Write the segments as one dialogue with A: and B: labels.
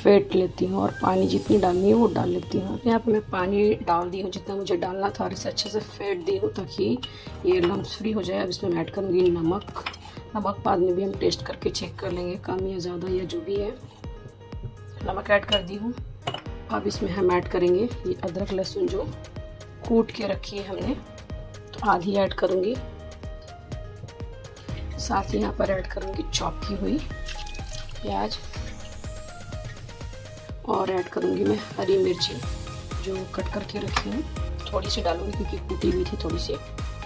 A: फेंट लेती हूँ और पानी जितनी डालनी है वो डाल लेती हूँ। यहाँ पे मैं पानी डाल दी हूँ जितना मुझे डालना था और इसे अच्छे से फेंट दी हूँ ताकि ये लम्स फ्री हो जाए। अब इसमें मैं ऐड करूँगी नमक। नमक बाद में भी हम टेस्ट करके चेक कर लेंगे कम या ज़्यादा या जो भी है। नमक ऐड कर दी हूँ। अब इसमें हम ऐड करेंगे ये अदरक लहसुन जो कूट के रखी है हमने, तो आधी ऐड करूँगी। साथ ही यहाँ पर ऐड करूँगी चॉप की हुई प्याज और ऐड करूँगी मैं हरी मिर्ची जो कट करके रखी हूँ, थोड़ी सी डालूँगी क्योंकि कूटी हुई थी थोड़ी सी।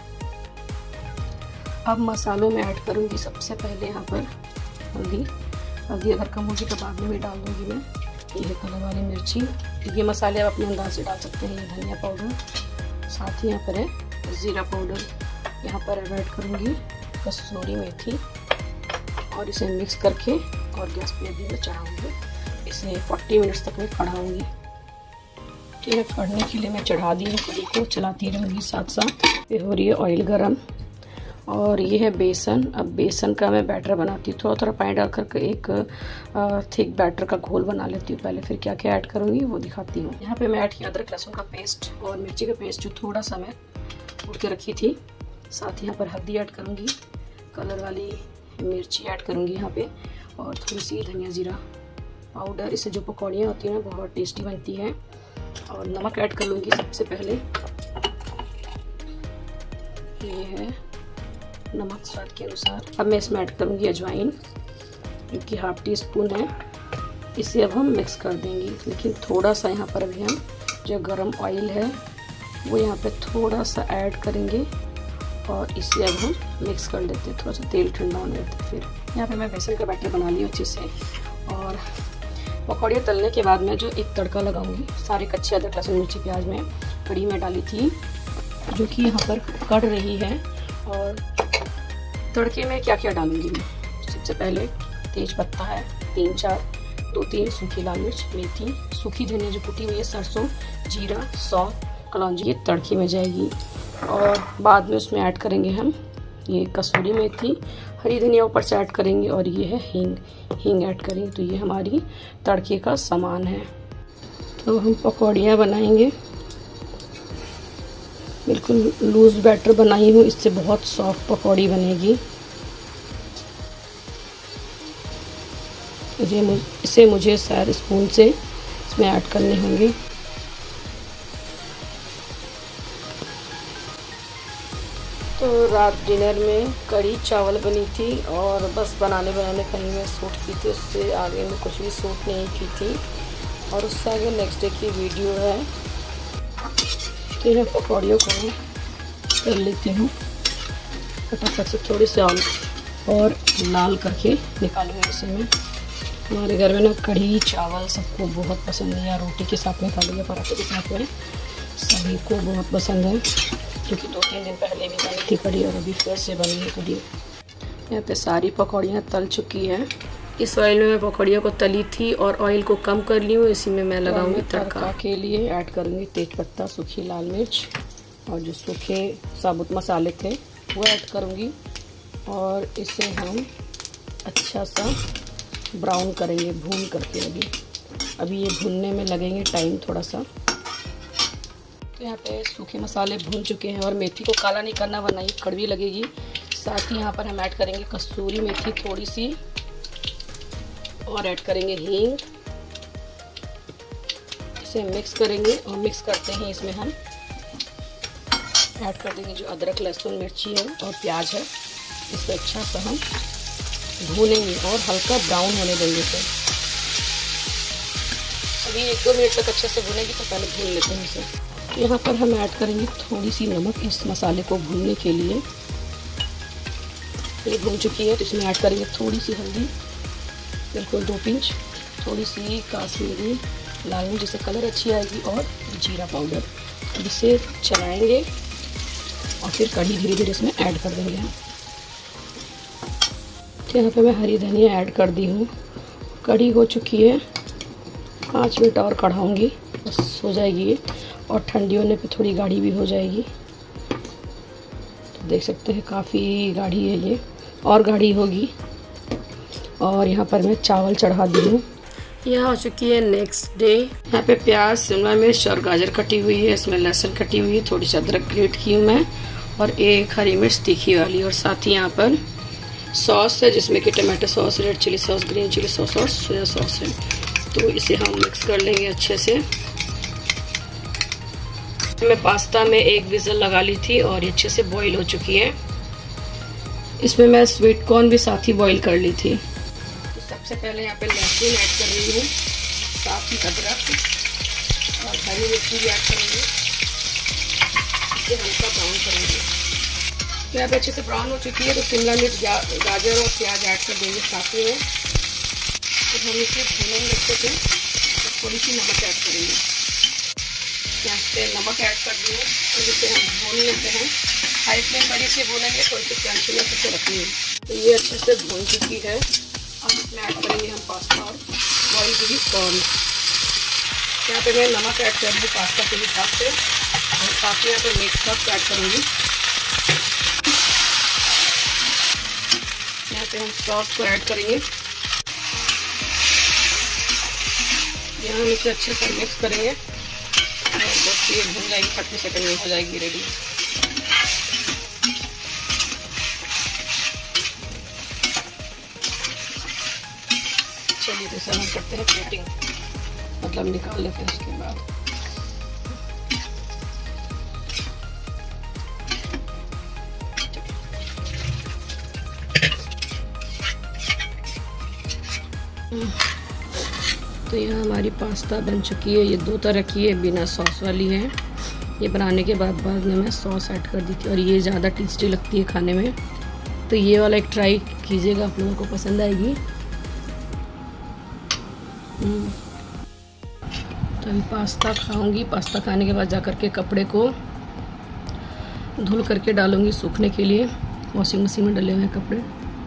A: अब मसालों में ऐड करूँगी सबसे पहले यहाँ पर हल्दी। हल्दी अगर कम होगी तो बाद में भी डाल दूँगी मैं। ये कलर वाली मिर्ची, ये मसाले आप अपने अंदाज से डाल सकते हैं। ये धनिया पाउडर, साथ ही यहाँ पर है ज़ीरा पाउडर। यहाँ पर ऐड करूँगी कसूरी मेथी और इसे मिक्स करके और गैस पे अभी मैं चढ़ाऊँगी। इसे 40 मिनट्स तक मैं कढ़ाऊँगी। ठीक है, कढ़ने के लिए मैं चढ़ा दी हूँ, कढ़ी को चलाती रहूँगी साथ साथ। ये हो रही है ऑयल गरम और ये है बेसन। अब बेसन का मैं बैटर बनाती हूँ। थोड़ा थोड़ा पानी डाल कर एक थिक बैटर का घोल बना लेती हूँ पहले, फिर क्या क्या ऐड करूँगी वो दिखाती हूँ। यहाँ पे मैं ऐड किया अदरक लहसुन का पेस्ट और मिर्ची का पेस्ट जो थोड़ा सा मैं कूट के रखी थी। साथ ही यहाँ पर हल्दी ऐड करूँगी, कलर वाली मिर्ची ऐड करूँगी यहाँ पे और थोड़ी सी धनिया जीरा पाउडर। इससे जो पकौड़ियाँ होती हैं बहुत टेस्टी बनती है। और नमक ऐड कर लूँगी सबसे पहले। ये है नमक स्वाद के अनुसार। अब मैं इसमें ऐड करूँगी अजवाइन जो कि ½ टीस्पून है। इसे अब हम मिक्स कर देंगे, लेकिन थोड़ा सा यहाँ पर अभी हम जो गरम ऑयल है वो यहाँ पे थोड़ा सा ऐड करेंगे और इसे अब हम मिक्स कर लेते हैं। थोड़ा सा तेल ठंडा होने देते हैं। फिर यहाँ पे मैं बेसन का बैटर बना लिया अच्छे से और पकौड़ियाँ तलने के बाद मैं जो एक तड़का लगाऊंगी, सारे कच्चे अदरक लहसुन मिर्ची प्याज में कड़ी में डाली थी जो कि यहाँ पर कढ़ रही है। और तड़के में क्या क्या डालूंगी मैं, सबसे पहले तेज पत्ता है 2-3 सूखी लाल मिर्च, मेथी, सूखी धनिया जो कुटी हुई है, सरसों, जीरा, सौंफ, कलौंजी, ये तड़के में जाएगी। और बाद में उसमें ऐड करेंगे हम ये कसूरी मेथी, हरी धनिया ऊपर से ऐड करेंगे और ये है हींग ऐड करेंगे। तो ये हमारी तड़के का सामान है। तो हम पकौड़ियाँ बनाएंगे। बिल्कुल लूज बैटर बनाई हूँ, इससे बहुत सॉफ्ट पकौड़ी बनेगी। इसे मुझे शायद स्पून से इसमें ऐड करने होंगे। तो रात डिनर में कढ़ी चावल बनी थी और बस बनाने कहीं मैं शूट की थी, उससे आगे मैं कुछ भी शूट नहीं की थी। और उससे आगे नेक्स्ट डे की वीडियो है। तो मैं पकौड़ियों को कर लेती हूँ फटाफट से, थोड़ी सी और लाल करके निकालूंगी इसे मैं। हमारे घर में ना कढ़ी चावल सबको बहुत पसंद है, या रोटी के साथ में खा लिया, पराठे के साथ में सभी को बहुत पसंद है। क्योंकि 2-3 दिन पहले भी बनी थी कढ़ी और अभी फिर से बनी है कढ़ी। यहाँ पे सारी पकौड़ियाँ तल चुकी है। इस ऑयल में मैं पकौड़ियों को तली थी और ऑयल को कम कर ली हूँ। इसी में मैं लगाऊंगी तड़का के लिए ऐड करूँगी तेज पत्ता, सूखी लाल मिर्च और जो सूखे साबुत मसाले थे वो ऐड करूँगी और इसे हम अच्छा सा ब्राउन करेंगे, भून करके। अभी ये भूनने में लगेंगे टाइम थोड़ा सा। तो यहाँ पे सूखे मसाले भून चुके हैं और मेथी को काला नहीं करना वरना ये कड़वी लगेगी। साथ ही यहाँ पर हम ऐड करेंगे कसूरी मेथी थोड़ी सी और ऐड करेंगे हींग। इसे मिक्स करेंगे और मिक्स करते हैं इसमें हम ऐड कर देंगे जो अदरक लहसुन मिर्ची है और प्याज है। इसे अच्छा सा हम भूनेंगे और हल्का ब्राउन होने देंगे इसे। अभी 1-2 मिनट तक अच्छे से भुनेंगे, तो पहले भून लेते हैं इसे। यहाँ पर हम ऐड करेंगे थोड़ी सी नमक इस मसाले को भूनने के लिए। ये भून चुकी है तो इसमें ऐड करेंगे थोड़ी सी हल्दी, बिल्कुल 2 पिंच, थोड़ी सी काश्मीरी लाल मिर्च जिससे कलर अच्छी आएगी और जीरा पाउडर। इसे चलाएंगे और फिर कढ़ी धीरे धीरे इसमें ऐड कर देंगे हम। तो यहाँ पे मैं हरी धनिया ऐड कर दी हूँ। कढ़ी हो चुकी है, 5 मिनट और कढ़ाऊँगी, बस हो जाएगी ये। और ठंडी होने पे थोड़ी गाढ़ी भी हो जाएगी। तो देख सकते हैं काफ़ी गाढ़ी है ये, और गाढ़ी होगी। और यहाँ पर मैं चावल चढ़ा दी हूँ। यह हो चुकी है नेक्स्ट डे। यहाँ पे प्याज, शिमला मिर्च और गाजर कटी हुई है, इसमें लहसुन कटी हुई है, थोड़ी सी अदरक ग्रेट की हूँ मैं, और एक हरी मिर्च तीखी वाली, और साथ ही यहाँ पर सॉस है जिसमें कि tomato sauce, red chilli sauce, green chilli sauce और सोया सॉस है। तो इसे हम मिक्स कर लेंगे अच्छे से। मैं पास्ता में एक विज़ल लगा ली थी और ये अच्छे से बॉईल हो चुकी है। इसमें मैं स्वीट कॉर्न भी साथ ही बॉईल कर ली थी। तो सबसे पहले यहाँ पे लहसुन ऐड कर रही हूँ, साथ ही अदरक और हरी मिर्ची भी ऐड करेंगे, इसे हल्का ब्राउन करेंगे। तो यहाँ पे अच्छे से ब्राउन हो चुकी है, तो शिमला मिर्च, गाजर और प्याज ऐड कर देंगे साथ में। तो हम इसे भूनेंगे अच्छे से, तो थोड़ी सी नमक ऐड करेंगे। यहाँ पे नमक ऐड कर दिए और जिसे हम भून लेते हैं। हाई फ्लेम पर इसे भूनेंगे, थोड़ी सी क्रंचीनेस से रखनी है। तो ये अच्छे से भून चुकी है। अब इसमें ऐड करेंगे हम पास्ता और बॉइल हुई कॉर्न। यहाँ पे मैं नमक ऐड कर दूँ पास्ता के हिसाब से, और साथ ही यहाँ पे मिक्स अप ऐड करूँगी। यहाँ पे हम सॉस को ऐड करेंगे। यहाँ हम इसे अच्छे से मिक्स करेंगे और बस ये भून जाएगी, 30 सेकंड में हो जाएगी रेडी। चलिए तो इसे हम करते हैं प्लेटिंग, मतलब निकाल लेते हैं उसके बाद। तो यहाँ हमारी पास्ता बन चुकी है। ये 2 तरह की है, बिना सॉस वाली है। ये बनाने के बाद में मैं सॉस ऐड कर दी थी और ये ज़्यादा टेस्टी लगती है खाने में। तो ये वाला एक ट्राई कीजिएगा, आप लोगों को पसंद आएगी। तो अभी पास्ता खाऊंगी। पास्ता खाने के बाद जा कर के कपड़े को धुल करके डालूंगी सूखने के लिए। वॉशिंग मशीन में डले हुए हैं कपड़े।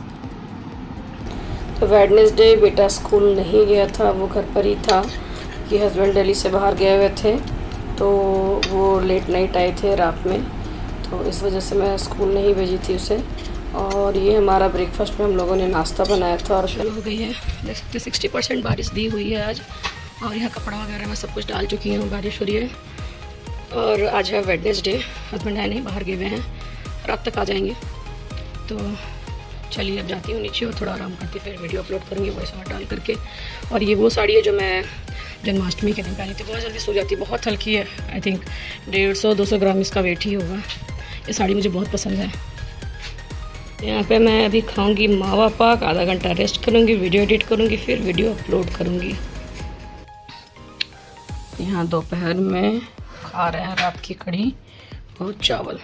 A: तो वेडनेसडे बेटा स्कूल नहीं गया था, वो घर पर ही था कि हस्बैंड दिल्ली से बाहर गए हुए थे, तो वो लेट नाइट आए थे रात में, तो इस वजह से मैं स्कूल नहीं भेजी थी उसे। और ये हमारा ब्रेकफास्ट में हम लोगों ने नाश्ता बनाया था और शुरू हो गई है। 60% बारिश दी हुई है आज, और यहाँ कपड़ा वगैरह मैं सब कुछ डाल चुकी हूँ, बारिश हो रही है। और आज है वेडनेसडे, हस्बैंड आए नहीं, बाहर गए हुए हैं, रात तक आ जाएंगे। तो चलिए अब जाती हूँ नीचे और थोड़ा आराम करती, फिर वीडियो अपलोड करूँगी वॉइस ओवर डाल करके। और ये वो साड़ी है जो मैं जन्माष्टमी के दिन पहनी थी, बहुत जल्दी सो जाती, बहुत हल्की है। आई थिंक 150-200 ग्राम इसका वेट ही होगा। ये साड़ी मुझे बहुत पसंद है। यहाँ पे मैं अभी खाऊंगी मावा पाक, आधा घंटा रेस्ट करूँगी, वीडियो एडिट करूँगी, फिर वीडियो अपलोड करूँगी। यहाँ दोपहर में खा रहे हैं रात की कढ़ी और चावल।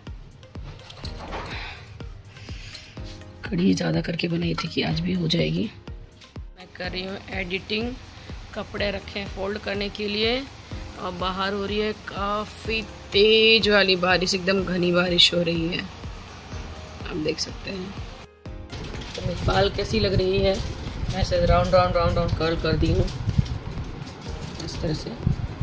A: कढ़ी ज़्यादा करके बनाई थी कि आज भी हो जाएगी। मैं कर रही हूँ एडिटिंग, कपड़े रखे हैं फोल्ड करने के लिए, और बाहर हो रही है काफ़ी तेज वाली बारिश, एकदम घनी बारिश हो रही है, आप देख सकते हैं। तो मेरी बाल कैसी लग रही है, मैं ऐसे round round round round curl कर दी हूँ इस तरह से।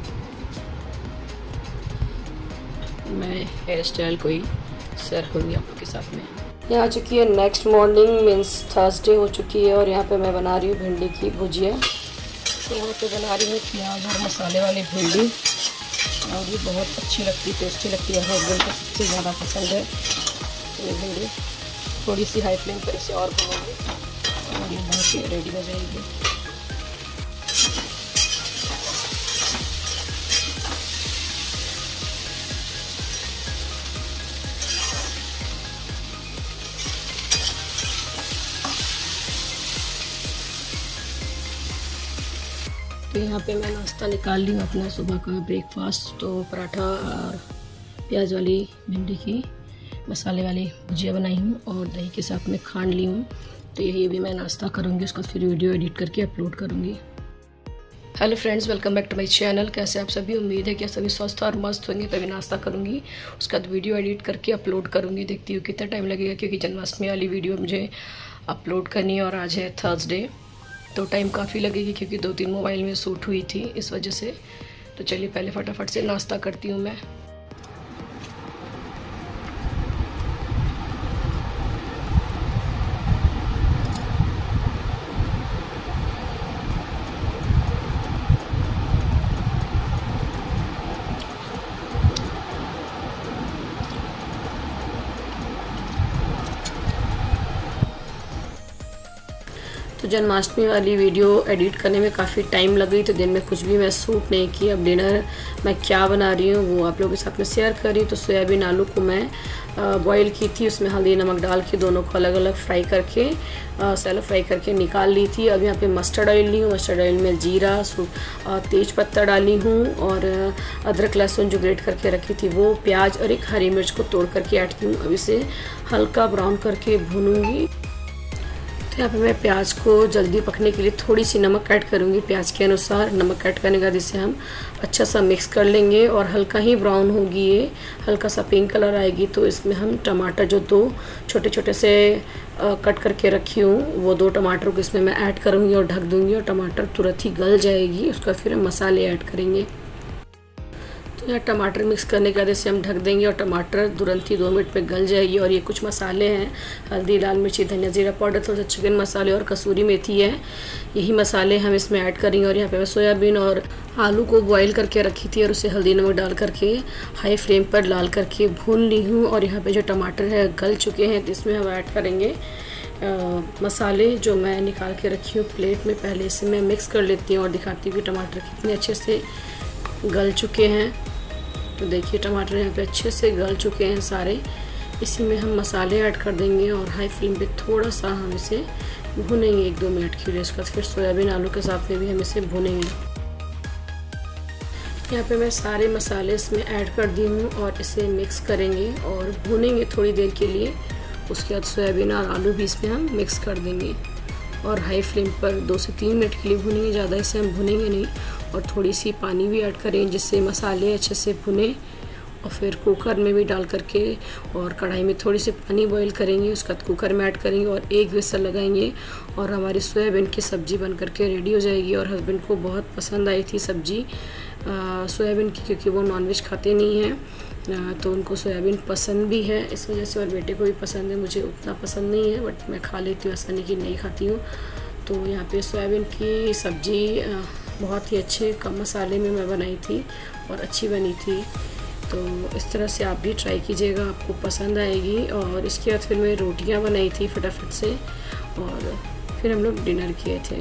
A: मैं हेयर स्टाइल को ही शेयर करूँगी आप लोग के साथ में। यहाँ आ चुकी है नेक्स्ट मॉर्निंग, मीन्स थर्सडे हो चुकी है, और यहाँ पे मैं बना रही हूँ भिंडी की भुजिया। तो यहाँ पे बना रही हूँ प्याज और मसाले वाली भिंडी, और ये बहुत अच्छी लगती है, टेस्टी लगती है, हस्बैंड को सबसे ज़्यादा पसंद है। तो ये भिंडी थोड़ी सी हाई फ्लेम पर इसे और भूनूंगी और ये बन के रेडी हो जाएगी। तो यहाँ पे मैं नाश्ता निकाल ली हूँ अपना सुबह का ब्रेकफास्ट। तो पराठा और प्याज वाली भिंडी की मसाले वाली भुजिया बनाई हूँ और दही के साथ में खांड ली हूँ। तो यही भी मैं नाश्ता करूँगी, उसका फिर वीडियो एडिट करके अपलोड करूँगी। Hello friends, welcome back to my channel. कैसे आप सभी? उम्मीद है कि सभी स्वस्थ और मस्त होंगे। तभी नाश्ता करूँगी, उसका वीडियो एडिट करके अपलोड करूँगी। देखती हूँ कितना टाइम लगेगा, क्योंकि जन्माष्टमी वाली वीडियो मुझे अपलोड करनी है और आज है थर्सडे, तो टाइम काफ़ी लगेगी क्योंकि 2-3 मोबाइल में शूट हुई थी इस वजह से। तो चलिए पहले फटाफट से नाश्ता करती हूँ मैं। तो जन्माष्टमी वाली वीडियो एडिट करने में काफ़ी टाइम लग गई, तो दिन में कुछ भी मैं शूट नहीं की। अब डिनर मैं क्या बना रही हूँ वो आप लोगों के साथ में शेयर कर रही हूँ। तो सोयाबीन आलू को मैं बॉईल की थी, उसमें हल्दी नमक डाल के दोनों को अलग अलग फ्राई करके सैलो फ्राई करके निकाल ली थी। अब यहाँ पे मस्टर्ड ऑयल ली हूँ। मस्टर्ड ऑयल में जीरा तेज पत्ता डाली हूँ और अदरक लहसुन जो ग्रेट करके रखी थी वो, प्याज और एक हरी मिर्च को तोड़ करके ऐड की हूँ। अब इसे हल्का ब्राउन करके भूनूंगी। तो यहाँ पे मैं प्याज को जल्दी पकने के लिए थोड़ी सी नमक ऐड करूँगी, प्याज के अनुसार नमक ऐड करने के बाद इसे हम अच्छा सा मिक्स कर लेंगे और हल्का ही ब्राउन होगी, ये हल्का सा पिंक कलर आएगी। तो इसमें हम टमाटर जो 2 छोटे छोटे से कट करके रखी हूँ वो 2 टमाटर को इसमें मैं ऐड करूँगी और ढक दूँगी और टमाटर तुरंत ही गल जाएगी। उसका फिर हम मसाले ऐड करेंगे। तो यहाँ टमाटर मिक्स करने के बाद इसे हम ढक देंगे और टमाटर तुरंत ही 2 मिनट में गल जाएगी। और ये कुछ मसाले हैं, हल्दी, लाल मिर्ची, धनिया जीरा पाउडर, थोड़ा सा चिकन मसाले और कसूरी मेथी है। यही मसाले हम इसमें ऐड करेंगे। और यहाँ पे मैं सोयाबीन और आलू को बॉईल करके रखी थी और उसे हल्दी नमक डाल करके हाई फ्लेम पर डाल करके भून ली हूँ। और यहाँ पे जो टमाटर है गल चुके हैं, तो इसमें हम ऐड करेंगे मसाले जो मैं निकाल के रखी हूँ प्लेट में। पहले इसे मैं मिक्स कर लेती हूँ और दिखाती हूँ कि टमाटर कितने अच्छे से गल चुके हैं। तो देखिए टमाटर यहाँ पे अच्छे से गल चुके हैं सारे। इसी में हम मसाले ऐड कर देंगे और हाई फ्लेम पे थोड़ा सा हम इसे भूनेंगे 1-2 मिनट के लिए। उसके बाद फिर सोयाबीन आलू के साथ में भी हम इसे भूनेंगे। यहाँ पे मैं सारे मसाले इसमें ऐड कर दी हूँ और इसे मिक्स करेंगे और भूनेंगे थोड़ी देर के लिए। उसके बाद सोयाबीन और आलू भी इसमें हम मिक्स कर देंगे और हाई फ्लेम पर 2 से 3 मिनट के लिए भूनेंगे, ज़्यादा इसे हम भूनेंगे नहीं। और थोड़ी सी पानी भी ऐड करें जिससे मसाले अच्छे से भुने। और फिर कुकर में भी डाल करके और कढ़ाई में थोड़ी सी पानी बॉईल करेंगे। उसके बाद कुकर में ऐड करेंगे और 1 विसल लगाएंगे और हमारी सोयाबीन की सब्ज़ी बन करके रेडी हो जाएगी। और हस्बैंड को बहुत पसंद आई थी सब्ज़ी सोयाबीन की, क्योंकि वो नॉनवेज खाते नहीं हैं, तो उनको सोयाबीन पसंद भी है इस वजह से। और बेटे को भी पसंद है, मुझे उतना पसंद नहीं है बट मैं खा लेती हूँ, ऐसा नहीं कि नहीं खाती हूँ। तो यहाँ पे सोयाबीन की सब्ज़ी बहुत ही अच्छे कम मसाले में मैं बनाई थी और अच्छी बनी थी। तो इस तरह से आप भी ट्राई कीजिएगा, आपको पसंद आएगी। और इसके बाद फिर मैं रोटियां बनाई थी फटाफट से और फिर हम लोग डिनर किए थे।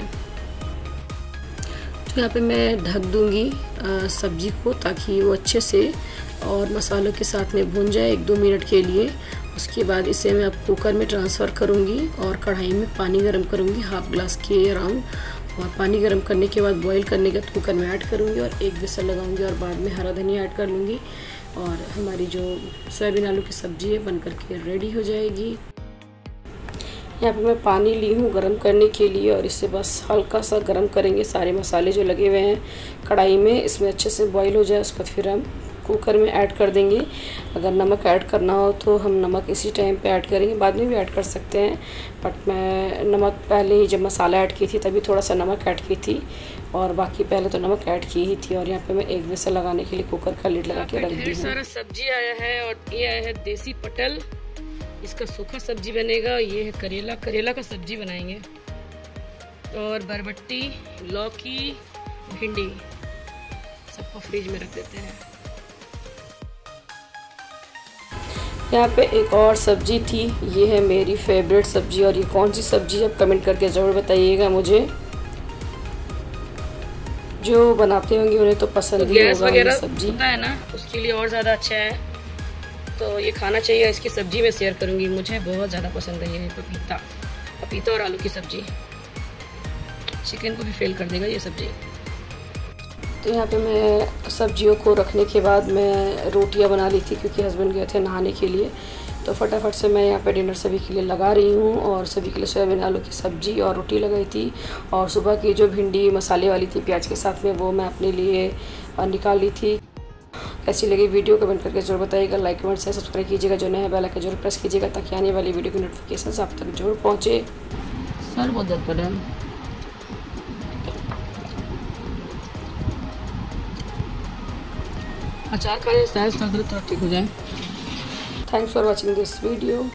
A: तो यहाँ पे मैं ढक दूँगी सब्ज़ी को ताकि वो अच्छे से और मसालों के साथ में भून जाए 1-2 मिनट के लिए। उसके बाद इसे मैं अब कुकर में ट्रांसफ़र करूँगी और कढ़ाई में पानी गर्म करूँगी 1/2 ग्लास के अराउंड। और पानी गर्म करने के बाद बॉईल करने के बाद कुकर में ऐड करूँगी और 1 विसल लगाऊंगी और बाद में हरा धनिया ऐड कर लूँगी। और हमारी जो सोयाबीन आलू की सब्ज़ी है बन करके रेडी हो जाएगी। यहाँ पे मैं पानी ली हूँ गरम करने के लिए और इसे बस हल्का सा गरम करेंगे। सारे मसाले जो लगे हुए हैं कढ़ाई में इसमें अच्छे से बॉईल हो जाए। उसके बाद फिर हम कुकर में ऐड कर देंगे। अगर नमक ऐड करना हो तो हम नमक इसी टाइम पे ऐड करेंगे, बाद में भी ऐड कर सकते हैं। बट मैं नमक पहले ही जब मसाला ऐड की थी तभी थोड़ा सा नमक ऐड की थी और बाकी पहले तो नमक ऐड की ही थी। और यहाँ पे मैं 1 विसल लगाने के लिए कुकर का लिड लगा के रख दी हूँ। सारा सब्जी आया है और ये आया है देसी पटल, इसका सूखा सब्जी बनेगा। ये है करेला, करेला का सब्जी बनाएंगे। और बरबट्टी, लौकी, भिंडी सबको फ्रिज में रख देते हैं। यहाँ पे एक और सब्जी थी, ये है मेरी फेवरेट सब्जी। और ये कौन सी सब्जी है आप कमेंट करके ज़रूर बताइएगा मुझे। जो बनाते होंगे उन्हें तो पसंद ही होगा ये सब्जी है ना, उसके लिए और ज़्यादा अच्छा है। तो ये खाना चाहिए, इसकी सब्जी मैं शेयर करूँगी, मुझे बहुत ज़्यादा पसंद है ये पपीता और आलू की सब्जी। चिकन को भी फेल कर देगा ये सब्जी। तो यहाँ पे मैं सब्जियों को रखने के बाद मैं रोटियाँ बना ली थी क्योंकि हस्बैंड गए थे नहाने के लिए। तो फटाफट से मैं यहाँ पे डिनर सभी के लिए लगा रही हूँ और सभी के लिए सोयाबीन आलू की सब्ज़ी और रोटी लगाई थी। और सुबह की जो भिंडी मसाले वाली थी प्याज के साथ में वो मैं अपने लिए निकाल ली थी। कैसी लगी वीडियो कमेंट करके जरूर बताइएगा। लाइक कमेंट से सब्सक्राइब कीजिएगा, जो नया बेल आइकन जरूर प्रेस कीजिएगा ताकि आने वाली वीडियो की नोटिफिकेशन आप तक जरूर पहुँचे। सर बहुत दर्द कर रहा है। अचार खाने से शायद सर दर्द थोड़ा ठीक हो जाए। Thanks for watching this video.